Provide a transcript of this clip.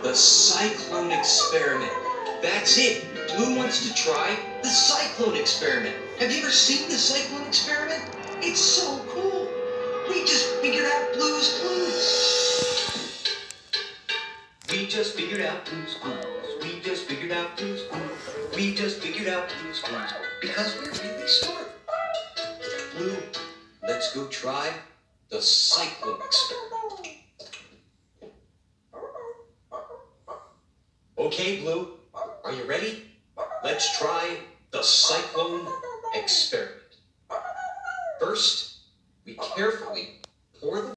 The cyclone experiment. That's it. Blue wants to try the cyclone experiment. Have you ever seen the cyclone experiment? It's so cool. We just figured out Blue's clues. We just figured out Blue's clues. We just figured out Blue's clues. We just figured out Blue's clues. Because we're really smart. Blue, let's go try the cyclone experiment. Okay, Blue, are you ready? Let's try the cyclone experiment. First, we carefully pour the